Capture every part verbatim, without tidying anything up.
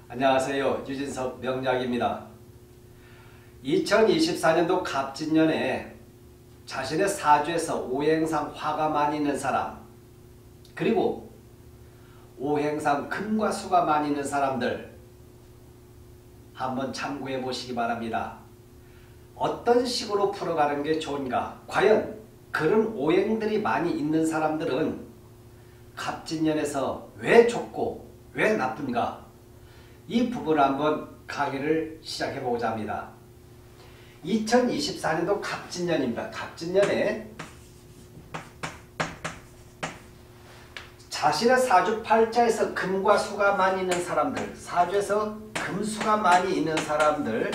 안녕하세요. 유진석 명약입니다. 이천이십사 년도 갑진년에 자신의 사주에서 오행상 화가 많이 있는 사람, 그리고 오행상 금과 수가 많이 있는 사람들 한번 참고해 보시기 바랍니다. 어떤 식으로 풀어가는 게 좋은가? 과연 그런 오행들이 많이 있는 사람들은 갑진년에서 왜 좋고 왜 나쁜가? 이 부분을 한번 강의를 시작해 보고자 합니다. 이천이십사 년도 갑진년입니다. 갑진년에 자신의 사주 팔자에서 금과 수가 많이 있는 사람들, 사주에서 금수가 많이 있는 사람들,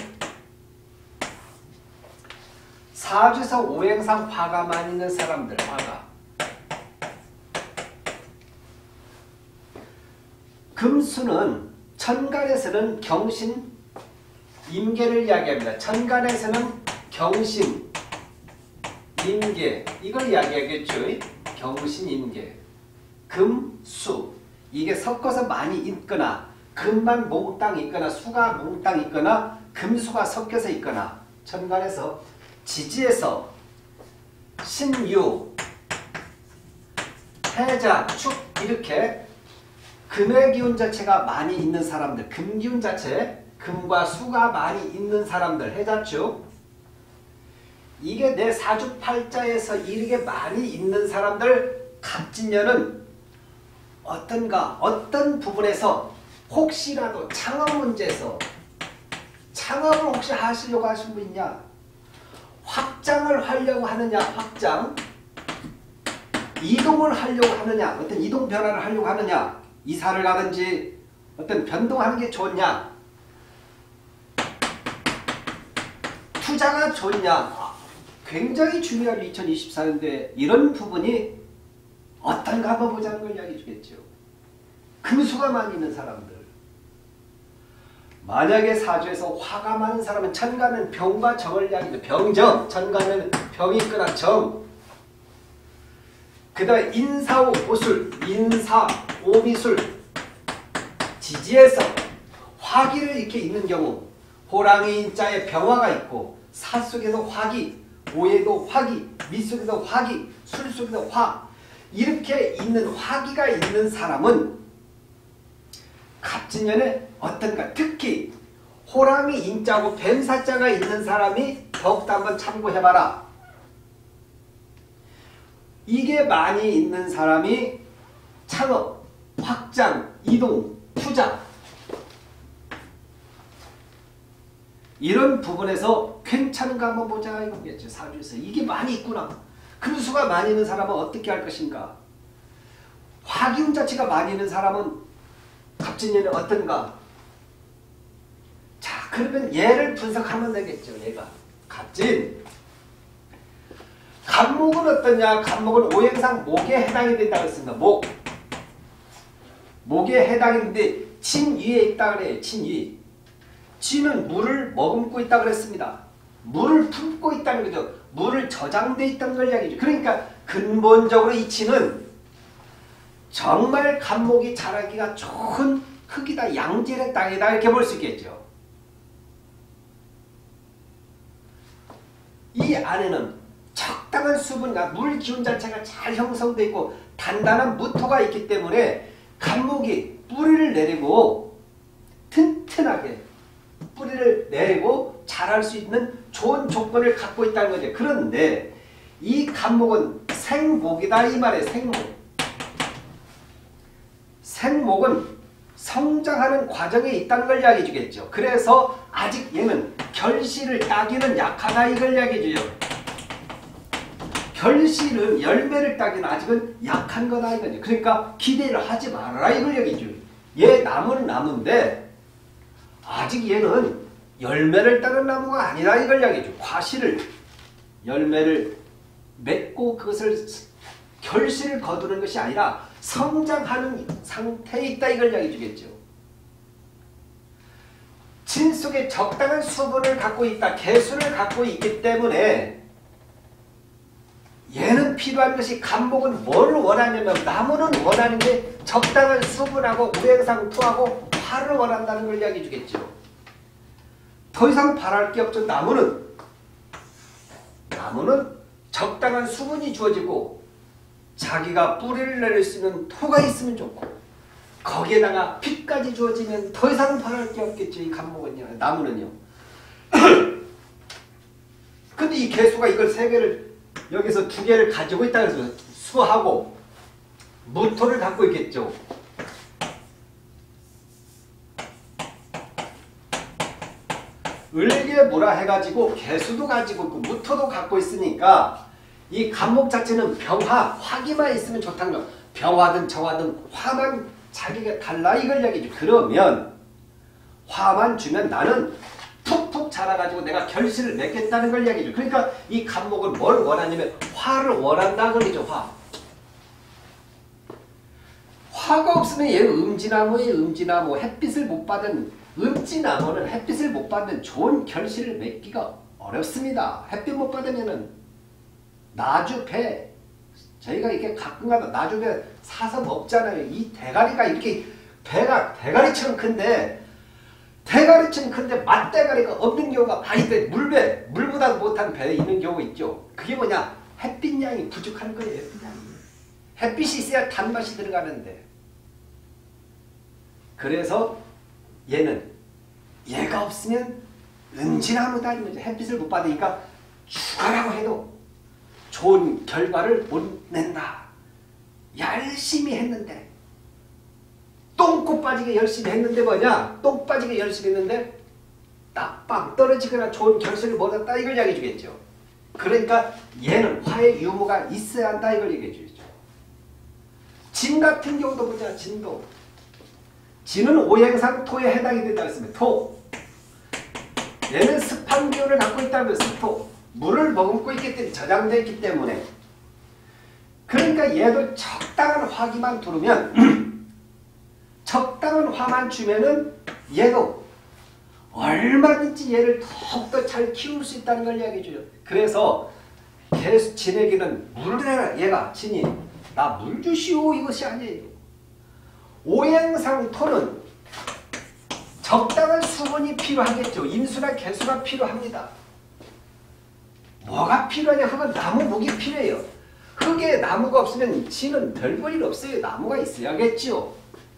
사주에서 오행상 화가 많이 있는 사람들, 화가. 금수는 천간에서는 경신, 임계를 이야기합니다. 천간에서는 경신, 임계, 이걸 이야기하겠죠. 경신, 임계. 금, 수. 이게 섞어서 많이 있거나 금만 몽땅 있거나 수가 몽땅 있거나 금수가 섞여서 있거나 천간에서 지지에서 신유, 해자, 축 이렇게 금의 기운 자체가 많이 있는 사람들, 금 기운 자체, 금과 수가 많이 있는 사람들, 해자축. 이게 내 사주 팔자에서 이렇게 많이 있는 사람들, 갑진년은 어떤가, 어떤 부분에서 혹시라도 창업 문제에서 창업을 혹시 하시려고 하신 분 있냐? 확장을 하려고 하느냐, 확장. 이동을 하려고 하느냐, 어떤 이동 변화를 하려고 하느냐, 이사를 가든지 어떤 변동하는 게 좋냐, 투자가 좋냐, 굉장히 중요한 이천이십사 년도에 이런 부분이 어떤가 한번 보자는 걸 이야기해 주겠죠. 금수가 많이 있는 사람들, 만약에 사주에서 화가 많은 사람은 천간은 병과 정을 이야기해요. 병정, 천간은 병이 있거나 정. 그 다음에 인사오 오술, 인사, 오미술, 지지에서 화기를 이렇게 있는 경우, 호랑이 인자에 병화가 있고 사 속에서 화기, 오에도 화기, 미 속에서 화기, 술 속에서 화, 이렇게 있는 화기가 있는 사람은 갑진년에 어떤가? 특히 호랑이 인자고 뱀사자가 있는 사람이 더욱더 한번 참고해봐라. 이게 많이 있는 사람이 창업, 확장, 이동, 투자 이런 부분에서 괜찮은가 한번 보자 이거겠죠. 사주에서 이게 많이 있구나. 금수가 많이 있는 사람은 어떻게 할 것인가? 화기운 자체가 많이 있는 사람은 갑진년에 어떤가? 자, 그러면 얘를 분석하면 되겠죠. 얘가 갑진. 갑목은 어떠냐? 갑목은 오행상 목에 해당이 된다고 했습니다. 목. 목에 해당인데 진 위에 있다 그래요. 진 위. 진은 물을 머금고 있다 그랬습니다. 물을 품고 있다는 거죠. 물을 저장돼 있다는 걸 이야기죠. 그러니까 근본적으로 이 진은 정말 갑목이 자라기가 좋은 흙이다, 양질의 땅이다 이렇게 볼 수 있겠죠. 이 안에는 적당한 수분과 물 기운 자체가 잘 형성되어 있고 단단한 무토가 있기 때문에 갑목이 뿌리를 내리고 튼튼하게 뿌리를 내리고 자랄 수 있는 좋은 조건을 갖고 있다는 거죠. 그런데 이 갑목은 생목이다 이 말이에요. 생목. 생목은 성장하는 과정에 있다는 걸 이야기해 주겠죠. 그래서 아직 얘는 결실을 따기는 약하다 이걸 이야기해 줘요. 결실은 열매를 따기는 아직은 약한 거다 이거죠. 그러니까 기대를 하지 말아라 이걸 이야기해 줘요. 얘 나무는 나무인데 아직 얘는 열매를 따는 나무가 아니라 이걸 이야기해 줘요. 과실을, 열매를 맺고 그것을 결실을 거두는 것이 아니라 성장하는 상태에 있다 이걸 이야기해 주겠죠. 진 속에 적당한 수분을 갖고 있다, 개수를 갖고 있기 때문에 얘는 필요한 것이 갑목은 뭘 원하냐면 나무는 원하는 게 적당한 수분하고 우행상 토하고 화를 원한다는 걸 이야기해 주겠죠. 더 이상 바랄 게 없죠. 나무는 나무는 적당한 수분이 주어지고 자기가 뿌리를 내릴 수 있는 토가 있으면 좋고 거기에다가 빛까지 주어지면 더 이상 바랄 게 없겠죠. 이 감목은요. 나무는요. 근데 이 개수가 이걸 세 개를 여기서 두 개를 가지고 있다 해서 수하고 무토를 갖고 있겠죠. 을개 뭐라 해가지고 개수도 가지고 있고 무토도 갖고 있으니까 이 간목 자체는 병화, 화기만 있으면 좋다는 거. 병화든 정화든 화만 자기가 달라 이걸 얘기죠. 그러면 화만 주면 나는 푹푹 자라가지고 내가 결실을 맺겠다는 걸 얘기죠. 그러니까 이 간목은 뭘 원하냐면 화를 원한다 그러죠. 화. 화가 없으면 얘 음지나무의 음지나무 햇빛을 못 받은 음지나무는 햇빛을 못 받는 좋은 결실을 맺기가 어렵습니다. 햇빛 못 받으면은 나주배 저희가 이렇게 가끔가다 나주배 사서 먹잖아요. 이 대가리가 이렇게 배가 대가리처럼 큰데 대가리처럼 큰데 맛대가리가 없는 경우가 많이 돼. 물배 물보다 못한 배에 있는 경우가 있죠. 그게 뭐냐? 햇빛량이 부족한 거예요. 햇빛량이. 햇빛이 있어야 단맛이 들어가는데 그래서 얘는 얘가 없으면 은지나무다 아니면 햇빛을 못 받으니까 죽어라고 해도 좋은 결과를 못 낸다. 열심히 했는데 똥꼬 빠지게 열심히 했는데 뭐냐? 똥 빠지게 열심히 했는데 딱빵 떨어지거나 좋은 결실을 못 얻었다 이걸 이야기해 주겠죠. 그러니까 얘는 화의 유무가 있어야 한다 이걸 얘기해 주겠죠. 진 같은 경우도 보자. 진도 진은 오행상 토에 해당이 된다고 했습니다. 토. 얘는 습한 기운을 갖고 있다는 것은 토. 물을 머금고 있기 때문에 저장되어 있기 때문에 그러니까 얘도 적당한 화기만 두르면 적당한 화만 주면은 얘도 얼마든지 얘를 더욱더 잘 키울 수 있다는 걸 이야기해줘요. 그래서 개수 진에게는 물을 해라. 얘가 진이 나 물 주시오 이것이 아니에요. 오행상 토는 적당한 수분이 필요하겠죠. 인수나 개수가 필요합니다. 뭐가 필요하냐? 흙은 나무 목이 필요해요. 흙에 나무가 없으면 진은 별 볼 일 없어요. 나무가 있어야겠죠.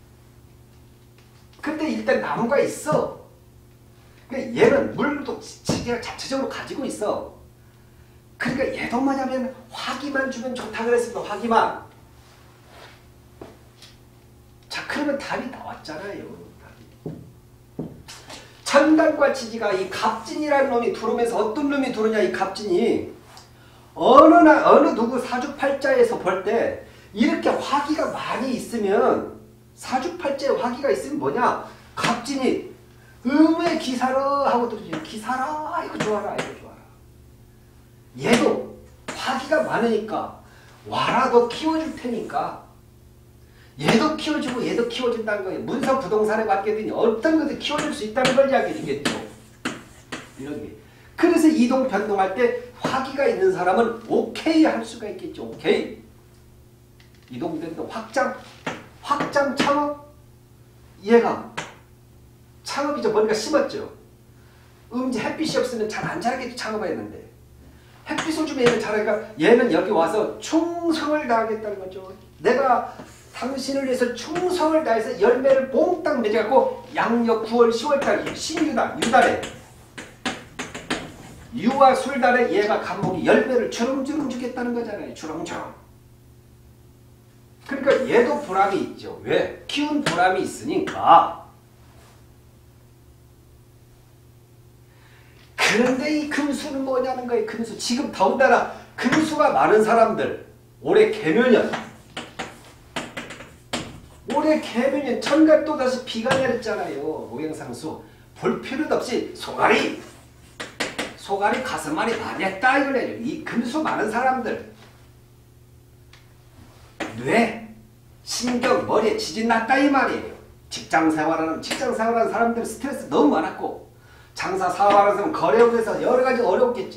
근데 일단 나무가 있어. 그러니까 얘는 물도 지가 자체적으로 가지고 있어. 그러니까 얘도 뭐냐면 화기만 주면 좋다 그랬습니다. 화기만. 자 그러면 답이 나왔잖아요. 답이. 천간과 지지가 이 갑진이라는 놈이 들어오면서 어떤 놈이 들어오냐 이 갑진이 어느 나 어느 누구 사주팔자에서 볼 때 이렇게 화기가 많이 있으면 사주팔자에 화기가 있으면 뭐냐 갑진이 음의 기사라 하고 들으죠. 기사라 이거 좋아라 이거 좋아라. 얘도 화기가 많으니까 와라 너 키워줄 테니까 얘도 키워주고 얘도 키워준다는 거예요. 문서 부동산에 맡게 되니 어떤 것을 키워줄 수 있다는 걸 이야기해 주겠죠. 이런 게. 그래서 이동 변동할 때 화기가 있는 사람은 오케이 할 수가 있겠죠. 오케이. 이동 변동 확장 확장 창업 얘가 창업이죠. 뭔가 심었죠. 음지 햇빛이 없으면 잘 안 자라겠죠. 창업했는데 햇빛을 주면 얘는 자라니까 얘는 여기 와서 충성을 다하겠다는 거죠. 내가 당신을 위해서 충성을 다해서 열매를 몽땅 맺어갖고 양력 구월 시월달 신유달 유달에 유와 술달에 얘가 간목이 열매를 주렁주렁 주겠다는 거잖아요. 주렁주렁. 그러니까 얘도 보람이 있죠. 왜? 키운 보람이 있으니까. 그런데 이 금수는 뭐냐는 거예요. 금수. 지금 더군다나 금수가 많은 사람들 올해 개묘년 올해 개묘년 천간 또다시 비가 내렸잖아요. 오행상수. 볼 필요도 없이 소가리 소가리 가슴앓이 많이 했다 이걸 해요. 이 금수 많은 사람들 뇌, 신경, 머리에 지진 났다 이 말이에요. 직장생활하는 직장생활하는 사람들 스트레스 너무 많았고 장사 사업하는 사람 거래업에서 여러 가지 어려웠겠죠.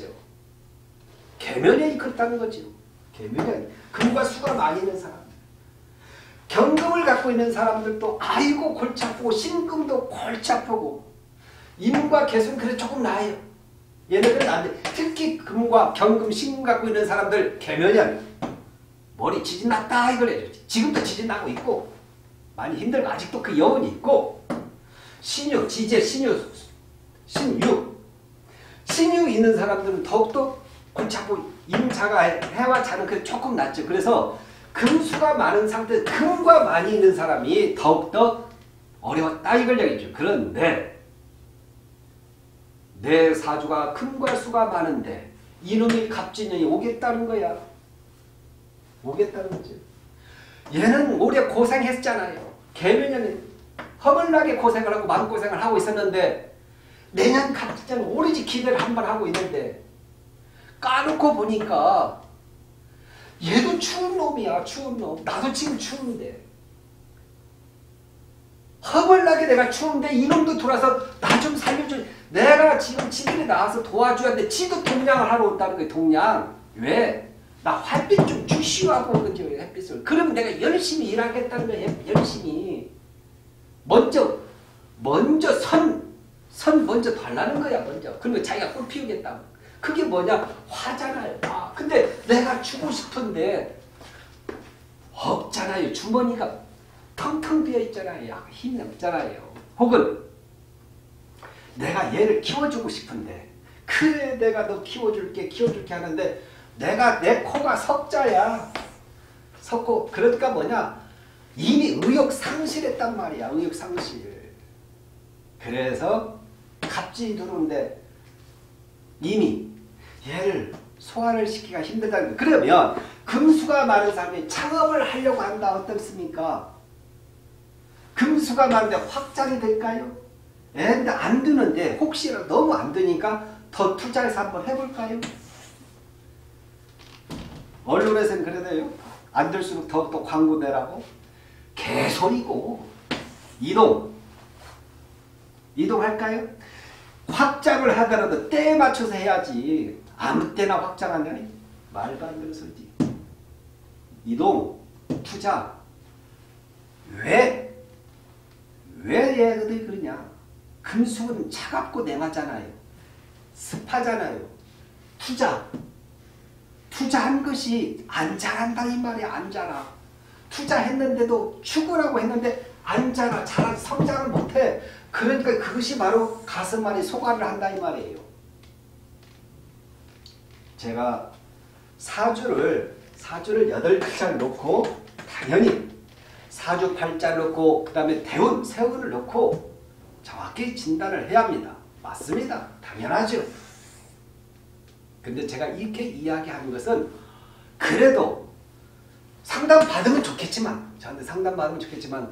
개면이 그렇다는 거죠. 개면이 금과 수가 많이 있는 사람. 경금을 갖고 있는 사람들도 아이고 골치 아프고 신금도 골치 아프고 임과 개수는 그래 조금 나아요. 얘네들은 안 돼. 특히 금과 경금, 신금 갖고 있는 사람들 개면연 머리 지진 났다 이걸 해야지. 지금도 지진 나고 있고 많이 힘들고 아직도 그 여운이 있고 신유, 지재, 신유, 신유 신유 있는 사람들은 더욱더 골치 아프고 임자가 해와 자는 그 조금 낫죠. 그래서 금수가 많은 상태, 금과 많이 있는 사람이 더욱더 어려웠다 이걸 얘기죠. 그런데 내 사주가 금과 수가 많은데 이놈이 갑진년이 오겠다는 거야. 오겠다는 거지. 얘는 오래 고생했잖아요. 개면년은 허물나게 고생을 하고 마음고생을 하고 있었는데 내년 갑진년 오로지 기대를 한 번 하고 있는데 까놓고 보니까 얘도 추운 놈이야. 추운 놈. 나도 지금 추운데. 허벌나게 내가 추운데 이놈도 돌아서 나 좀 살려줘. 내가 지금 지들이 나와서 도와줘야 돼. 지도 동냥을 하러 온다는 거야. 동냥. 왜? 나 햇빛 좀 주시오 하고 그죠. 햇빛을. 그러면 내가 열심히 일하겠다는 거야. 열심히. 먼저 먼저 선, 선 먼저 달라는 거야. 먼저. 그러면 자기가 꽃 피우겠다고. 그게 뭐냐? 화잖아요. 아, 근데 내가 주고 싶은데 없잖아요. 주머니가 텅텅 비어 있잖아요. 힘이 없잖아요. 혹은 내가 얘를 키워주고 싶은데 그래 내가 너 키워줄게 키워줄게 하는데 내가 내 코가 석자야. 석고 그러니까 뭐냐? 이미 의욕상실했단 말이야. 의욕상실. 그래서 갑진이 들어오는데 이미 얘를 소화를 시키기가 힘들다는 거예요. 그러면 금수가 많은 사람이 창업을 하려고 한다. 어떻습니까? 금수가 많은데 확장이 될까요? 예, 근데 안 되는데 혹시라도 너무 안 되니까 더 투자해서 한번 해볼까요? 언론에서는 그러네요. 안 될수록 더욱더 광고 내라고. 개소리고. 이동. 이동할까요? 확장을 하더라도 때에 맞춰서 해야지. 아무 때나 확장하냐? 말도 안 되는 소리지. 이동, 투자. 왜? 왜 얘들이 그러냐? 금수는 차갑고 냉하잖아요. 습하잖아요. 투자. 투자한 것이 안 자란다 이 말이야. 안 자라. 투자했는데도 죽으라고 했는데 안 자라. 자라 성장을 못해. 그러니까 그것이 바로 가슴 안에 소가를 한다 이 말이에요. 제가 사주를 사주를 여덟 글자를 놓고 당연히 사주 팔자를 놓고 그 다음에 대운, 세운을 놓고 정확히 진단을 해야 합니다. 맞습니다. 당연하죠. 근데 제가 이렇게 이야기하는 것은 그래도 상담 받으면 좋겠지만 저한테 상담 받으면 좋겠지만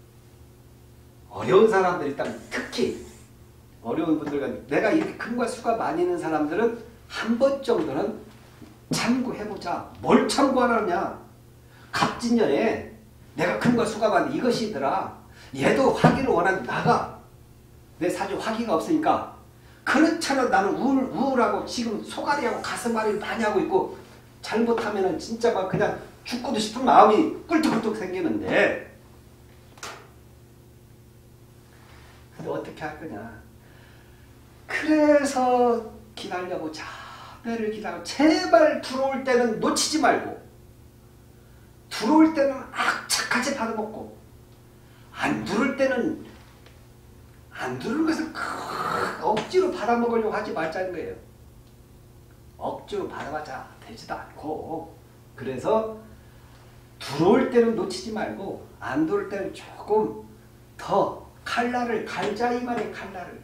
어려운 사람들 일단 특히 어려운 분들과 내가 이렇게 금과 수가 많이 있는 사람들은 한 번 정도는 참고해보자. 뭘 참고하느냐? 갑진년에 내가 금과 수가 많은 이것이더라. 얘도 화기를 원하는 나가 내 사주 화기가 없으니까 그렇잖아. 나는 우울, 우울하고 지금 소가리하고 가슴앓이를 많이 하고 있고 잘못하면은 진짜 막 그냥 죽고도 싶은 마음이 꿀떡꿀떡 생기는데 근데 어떻게 할 거냐. 그래서 기다려보자. 때를 기다려. 제발 들어올 때는 놓치지 말고 들어올 때는 악착같이 받아먹고 안 들어올 때는 안 들어올 것을 억지로 받아먹으려고 하지 말자는 거예요. 억지로 받아봤자 되지도 않고 그래서 들어올 때는 놓치지 말고 안 들어올 때는 조금 더 칼날을 갈자 이 말이에요. 칼날을.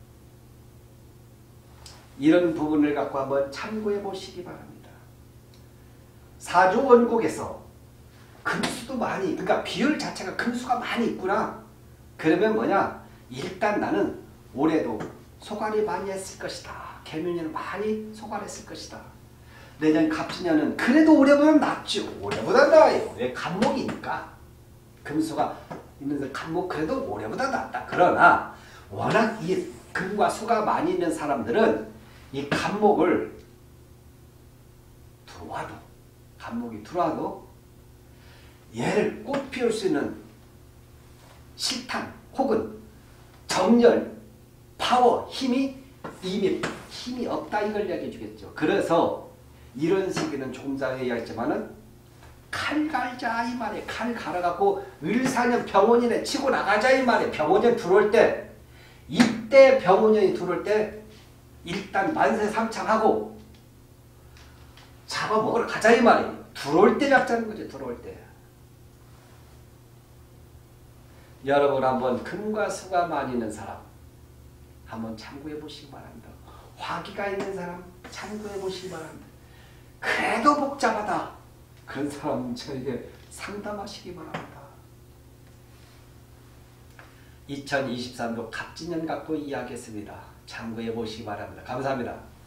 이런 부분을 갖고 한번 참고해 보시기 바랍니다. 사주 원곡에서 금수도 많이 그러니까 비율 자체가 금수가 많이 있구나. 그러면 뭐냐. 일단 나는 올해도 소갈이 많이 했을 것이다. 개묘년은 많이 소갈했을 것이다. 내년 갑진년은 그래도 올해보다 낫죠. 올해보다 나아요. 왜? 간목이니까. 금수가 있는데 간목 그래도 올해보다 낫다. 그러나 워낙 이 금과 수가 많이 있는 사람들은 이 간목을 들어와도 간목이 들어와도 얘를 꽃 피울 수 있는 실탄 혹은 정열, 파워, 힘이 이미 힘이 없다 이걸 얘기해 주겠죠. 그래서 이런 시기는 조금 전에 이야기했지만은 칼 갈자 이 말에 칼 갈아갖고 을사년 병원인에 치고 나가자 이 말에 병원인 들어올 때 이때 병원인이 들어올 때 일단 만세 삼창하고 잡아먹으러 가자 이 말이 들어올 때 잡자는 거지. 들어올 때 여러분 한번 금과 수가 많이 있는 사람 한번 참고해 보시기 바랍니다. 화기가 있는 사람 참고해 보시기 바랍니다. 그래도 복잡하다 그런 사람 저에게 상담하시기 바랍니다. 이천이십삼 년 갑진년 갖고 이야기했습니다. 참고해 보시기 바랍니다. 감사합니다.